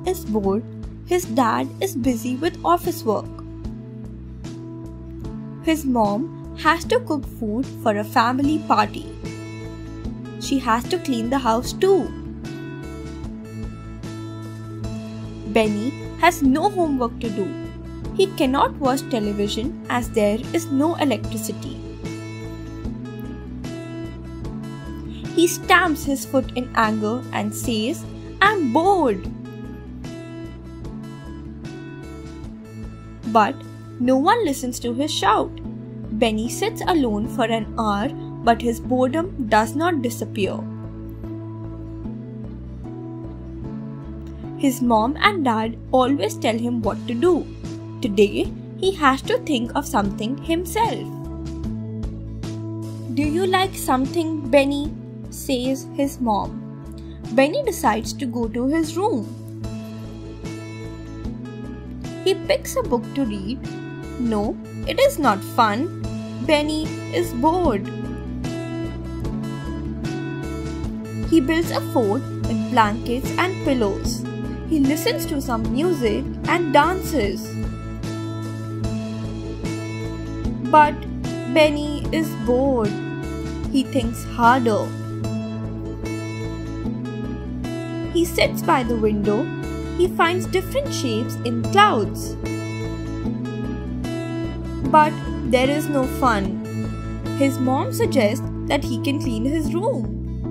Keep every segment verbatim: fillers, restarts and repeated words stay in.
is bored. His dad is busy with office work. His mom has to cook food for a family party. She has to clean the house too. Benny has no homework to do. He cannot watch television as there is no electricity. He stamps his foot in anger and says, "I'm bored." But no one listens to his shout. Benny sits alone for an hour, but his boredom does not disappear. His mom and dad always tell him what to do. Today, he has to think of something himself. "Do you like something, Benny?" says his mom. Benny decides to go to his room. He picks a book to read. No, it is not fun. Benny is bored. He builds a fort with blankets and pillows. He listens to some music and dances. But Benny is bored. He thinks harder. He sits by the window. He finds different shapes in clouds. But there is no fun. His mom suggests that he can clean his room.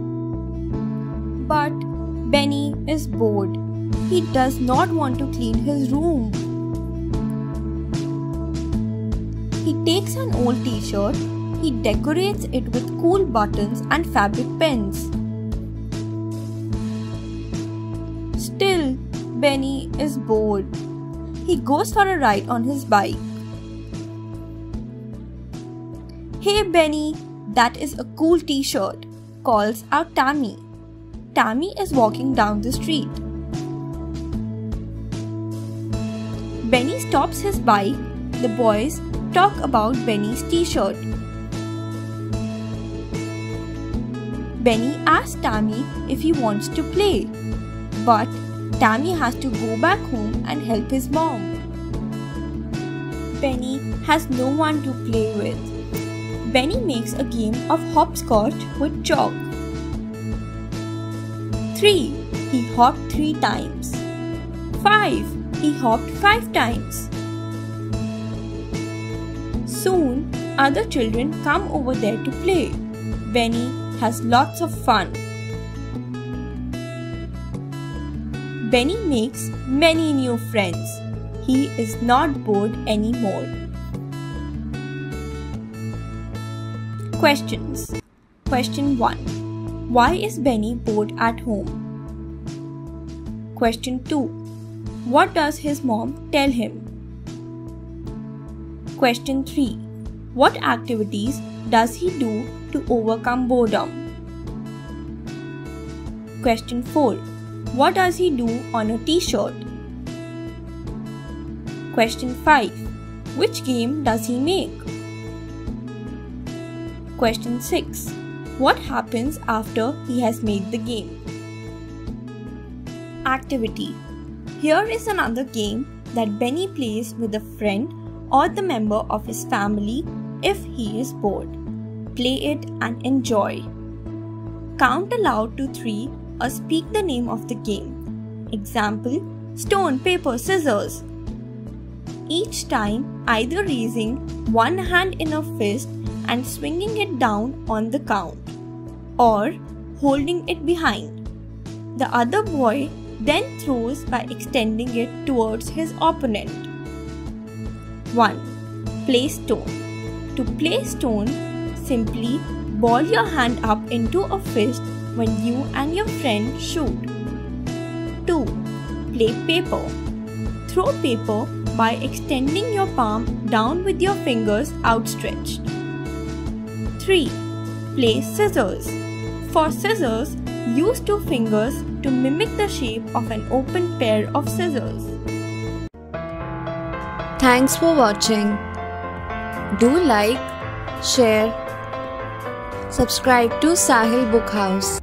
But Benny is bored. He does not want to clean his room. He takes an old t-shirt. He decorates it with cool buttons and fabric pens. Still, Benny is bored. He goes for a ride on his bike. "Hey Benny, that is a cool t-shirt," calls out Tammy. Tammy is walking down the street. Benny stops his bike. The boys talk about Benny's t-shirt. Benny asks Tammy if he wants to play, but Tammy has to go back home and help his mom. Benny has no one to play with. Benny makes a game of hopscotch with chalk. Three. He hopped three times. Five. He hopped five times. Soon, other children come over there to play. Benny has lots of fun. Benny makes many new friends. He is not bored anymore. Questions. Question one. Why is Benny bored at home? Question two. What does his mom tell him? Question three. What activities does he do to overcome boredom? Question four. What does he do on a t-shirt? Question five. Which game does he make? Question six. What happens after he has made the game? Activity. Here is another game that Benny plays with a friend or the member of his family if he is bored. Play it and enjoy. Count aloud to three or speak the name of the game. Example: stone, paper, scissors. Each time either raising one hand in a fist and swinging it down on the count, or holding it behind. The other boy then throws by extending it towards his opponent. one. Play stone. To play stone, simply ball your hand up into a fist when you and your friend shoot. two. Play paper. Throw paper by extending your palm down with your fingers outstretched. three. Play scissors. For scissors, use two fingers to mimic the shape of an open pair of scissors. Thanks for watching. Do like, share, subscribe to Sahil Book House.